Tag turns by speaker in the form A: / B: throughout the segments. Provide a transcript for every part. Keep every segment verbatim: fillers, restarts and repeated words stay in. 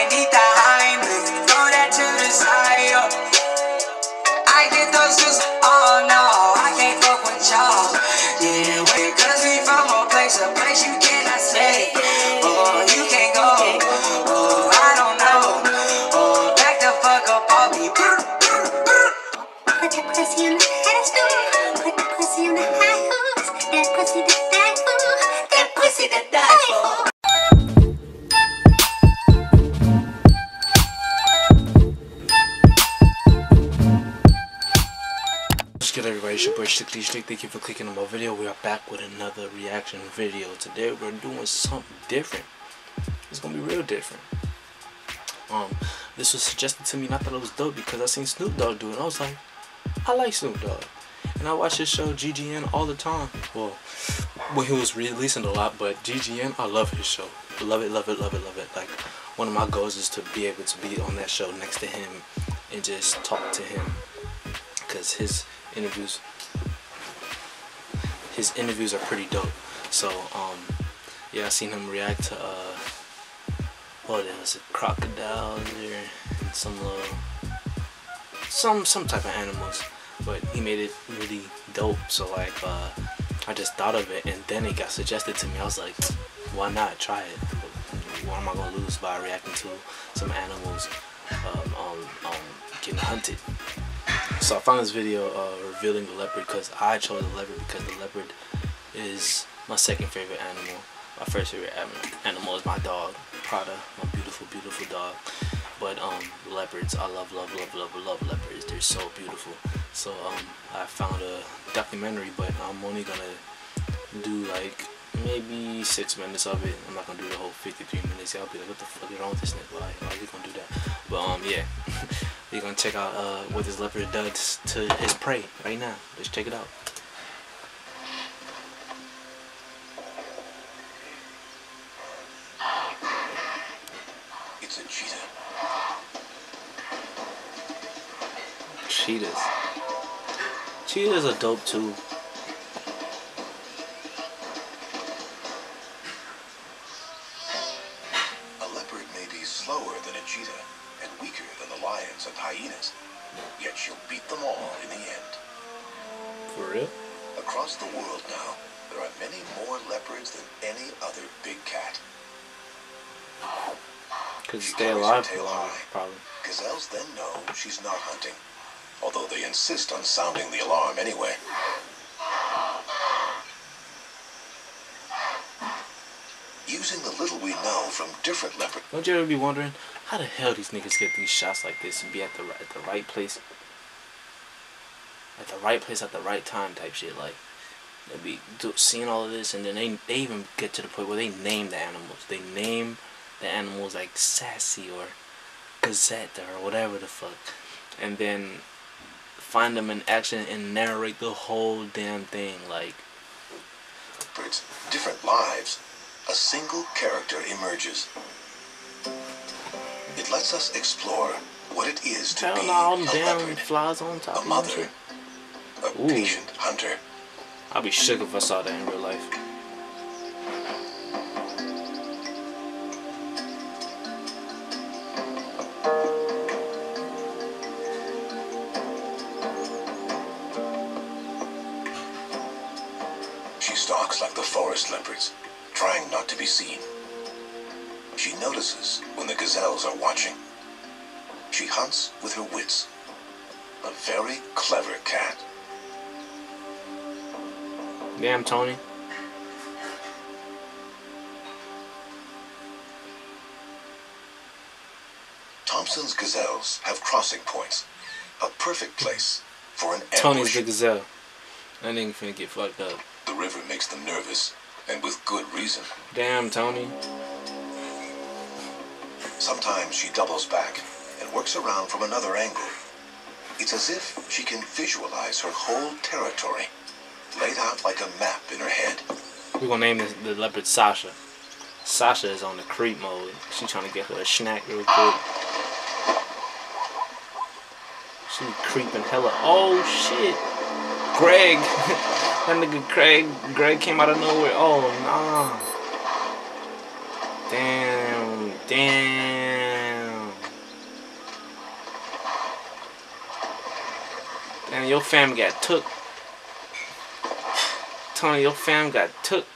A: might need the Heimlich, throw that to the side, yo. I get those just, oh no, I can't fuck with y'all. Yeah, wait, cause we from a place, a place you cannot stay. Oh, you can't go, oh, I don't know. Oh, back the fuck up, I'll be.
B: Put that pussy on the pedestal, put that pussy on the high horse, that pussy that die for, that pussy that die for.
C: What's good, everybody? It's your boy Strictly Strict. Thank you for clicking on my video. We are back with another reaction video. Today we're doing something different. It's gonna be real different. Um, this was suggested to me, and I thought it was dope because I seen Snoop Dogg do it. And I was like, I like Snoop Dogg, and I watch his show G G N all the time. Well, when he was releasing a lot, but G G N, I love his show. Love it, love it, love it, love it. Like, one of my goals is to be able to be on that show next to him and just talk to him, because his interviews his interviews are pretty dope. So um yeah, I seen him react to uh what was it, crocodiles or some little some some type of animals, but he made it really dope. So like uh I just thought of it, and then it got suggested to me. I was like, why not try it? What am I gonna lose by reacting to some animals um um, um getting hunted? So I found this video uh, revealing the leopard, because I chose the leopard because the leopard is my second favorite animal. My first favorite animal is my dog, Prada, my beautiful, beautiful dog. But um, leopards, I love, love, love, love, love leopards. They're so beautiful. So um, I found a documentary, but I'm only gonna do like maybe six minutes of it. I'm not gonna do the whole fifty-three minutes. Y'all be like, what the fuck is wrong with this nigga? Why, why are you gonna do that? But um, yeah. We're gonna check out uh, what this leopard does to his prey right now. Let's check it out.
D: It's a cheetah.
C: Cheetahs. Cheetahs are dope too.
D: A leopard may be slower than a cheetah and weaker than the lions and hyenas, yet she'll beat them all in the end.
C: For real?
D: Across the world now, there are many more leopards than any other big cat.
C: Could
D: She
C: stay
D: carries
C: alive
D: her
C: for
D: tail
C: long,
D: high.
C: probably.
D: Gazelles then know she's not hunting, although they insist on sounding the alarm anyway. Using the little we know from different leopards.
C: Don't you ever be wondering how the hell these niggas get these shots like this and be at the at the right place, at the right place at the right time type shit? Like, they be do, seeing all of this, and then they they even get to the point where they name the animals. They name the animals like Sassy or Gazette or whatever the fuck, and then find them in action and narrate the whole damn thing. Like,
D: leopards, different lives. A single character emerges. It lets us explore what it is to
C: hell
D: be
C: no, all them
D: a
C: damn
D: leopard,
C: flies on top
D: a
C: of
D: mother,
C: shit.
D: a
C: Ooh.
D: patient hunter.
C: I'd be shook if I saw that in real life.
D: She stalks like the forest leopards, trying not to be seen. She notices when the gazelles are watching. She hunts with her wits. A very clever cat.
C: Damn, Tony.
D: Thompson's gazelles have crossing points, a perfect place for an
C: Tony's
D: ambush.
C: the gazelle. That nigga finna get fucked up.
D: The river makes them nervous, and with good reason.
C: Damn, Tony.
D: Sometimes she doubles back and works around from another angle. It's as if she can visualize her whole territory, laid out like a map in her head.
C: We're gonna name this, the leopard Sasha. Sasha is on the creep mode. She trying to get her a snack real quick. She creeping hella. Oh shit. Greg. That nigga Craig. Greg came out of nowhere. Oh nah. Damn. Damn. Man, your fam got took. Tony, your fam got took.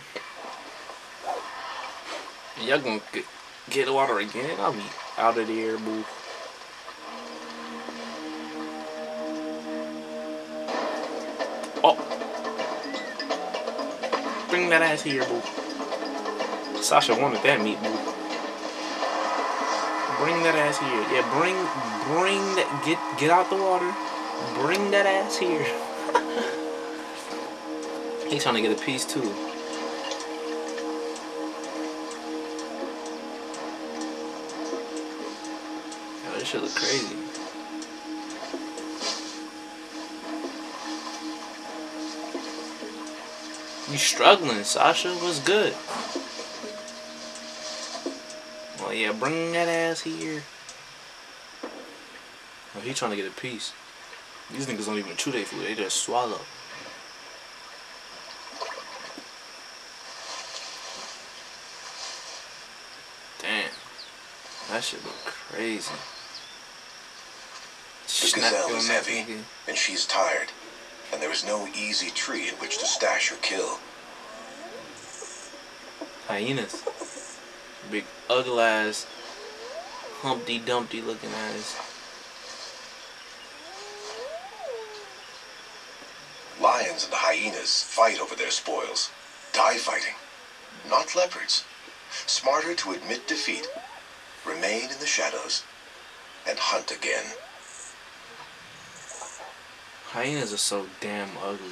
C: Y'all gonna get, get the water again? I'll be out of there, boo. Oh. Bring that ass here, boo. Sasha wanted that meat, boo. Bring that ass here. Yeah, bring, bring that, get, get out the water. Bring that ass here. He's trying to get a piece, too. Yo, this shit look crazy. You struggling, Sasha? What's good? Oh yeah, bring that ass here. Oh, he trying to get a piece. These niggas don't even chew their food; they just swallow. Damn, that shit look crazy.
D: The gazelle is heavy, and she's tired, and there is no easy tree in which to stash her kill.
C: Hyenas. Big ugly ass, Humpty Dumpty looking ass.
D: Lions and hyenas fight over their spoils. Die fighting. Not leopards. Smarter to admit defeat, remain in the shadows, and hunt again.
C: Hyenas are so damn ugly.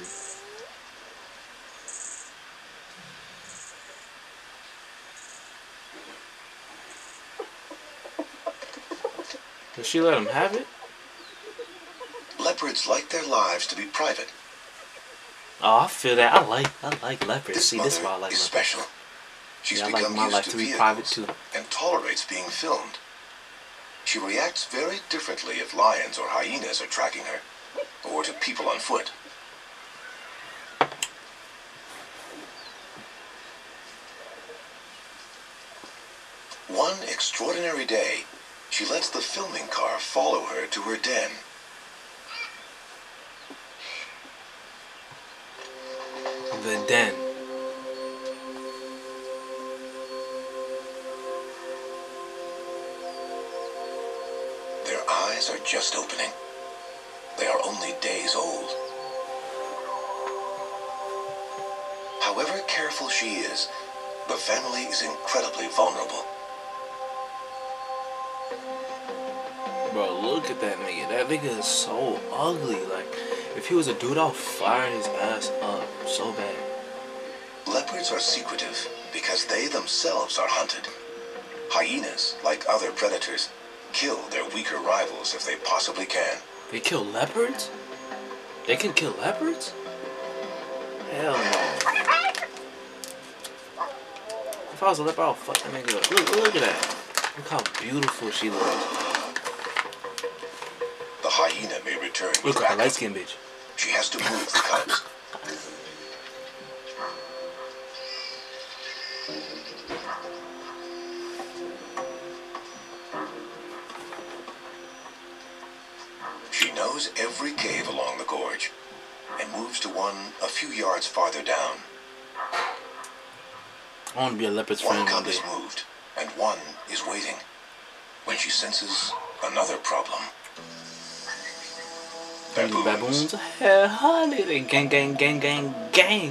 C: Does she let him have it?
D: Leopards like their lives to be private.
C: Oh, I feel that. I like I like leopards.
D: This
C: See, this is why I
D: mother
C: like
D: is
C: leopards.
D: special. She's
C: Yeah, I like
D: become
C: my
D: used
C: life
D: to
C: to be
D: vehicles
C: private too.
D: and tolerates being filmed. She reacts very differently if lions or hyenas are tracking her, or to people on foot. One extraordinary day, she lets the filming car follow her to her den.
C: The den.
D: Their eyes are just opening. They are only days old. However careful she is, the family is incredibly vulnerable.
C: Bro, look at that nigga. That nigga is so ugly. Like, if he was a dude, I'll fire his ass up so bad.
D: Leopards are secretive because they themselves are hunted. Hyenas, like other predators, kill their weaker rivals if they possibly can.
C: They kill leopards? They can kill leopards? Hell no. If I was a leopard, I'll fuck that nigga up. Look, look at that. Look how beautiful she looks.
D: The hyena may return with
C: Look like a
D: backup.
C: light-skinned bitch.
D: She has to move the cubs. She knows every cave along the gorge and moves to one a few yards farther down.
C: I want to be a leopard's
D: One
C: friend one
D: cub
C: day.
D: is moved and one is waiting when she senses another problem.
C: These baboons? Hell, honey, they gang, gang, gang, gang, gang.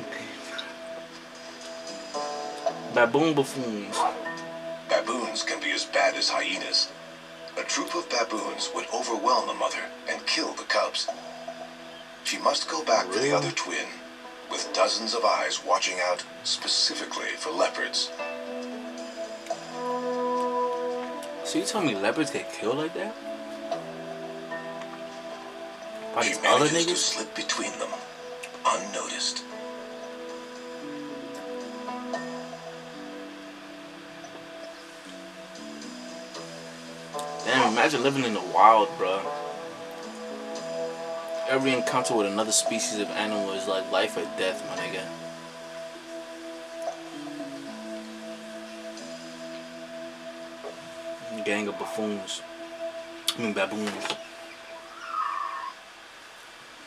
C: Baboon buffoons.
D: Baboons can be as bad as hyenas. A troop of baboons would overwhelm the mother and kill the cubs. She must go back for the other twin, with dozens of eyes watching out specifically for leopards.
C: So you tell me leopards get killed like that? By
D: She
C: these other
D: manages to
C: niggas?
D: slip between them, unnoticed.
C: Damn, imagine living in the wild, bro. Every encounter with another species of animal is like life or death, my nigga. Gang of buffoons. I mean baboons.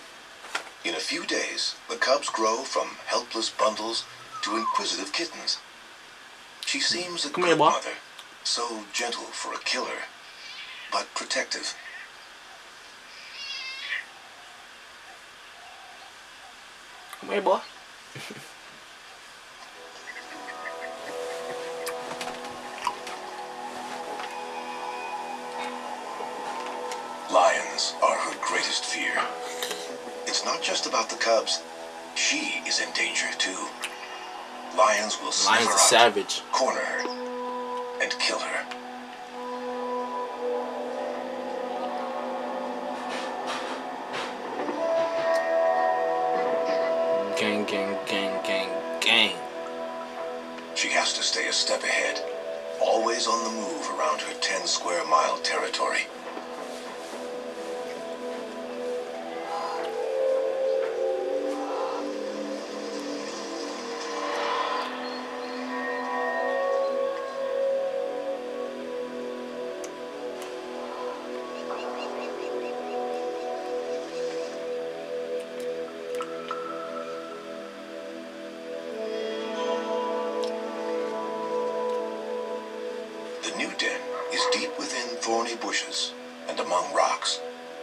D: few days, the cubs grow from helpless bundles to inquisitive kittens. She seems a
C: Come here,
D: good
C: boy.
D: mother, so gentle for a killer, but protective.
C: Come here, boy.
D: Lions are her greatest fear. It's not just about the cubs. She is in danger too. Lions will sniff
C: Lion's
D: her
C: a
D: out,
C: savage.
D: corner her, and kill her.
C: Gang, gang, gang, gang, gang.
D: She has to stay a step ahead, always on the move around her ten square mile territory. The new den is deep within thorny bushes and among rocks.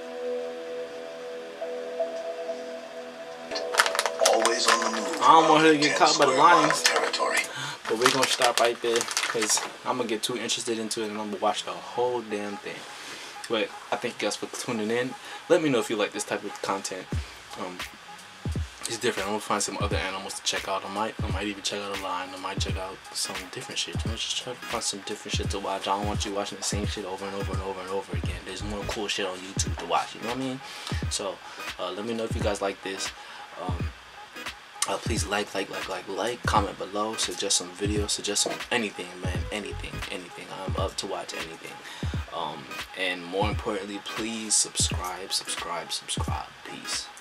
D: Always on the move.
C: I don't want her to
D: around
C: get
D: ten
C: caught by the
D: square mile
C: lions.
D: Territory.
C: But we're gonna stop right there because I'm gonna get too interested into it and I'm gonna watch the whole damn thing. But I thank you guys for tuning in. Let me know if you like this type of content. Um, it's different. I'm gonna find some other animals to check out. I might, I might even check out a lion. I might check out some different shit. I'm just try to find some different shit to watch. I don't want you watching the same shit over and over and over and over again. There's more cool shit on YouTube to watch. You know what I mean? So uh, let me know if you guys like this. Um, Uh, please like, like, like, like, like, comment below, suggest some videos, suggest some anything, man, anything, anything. I'm up to watch anything. Um, and more importantly, please subscribe, subscribe, subscribe. Peace.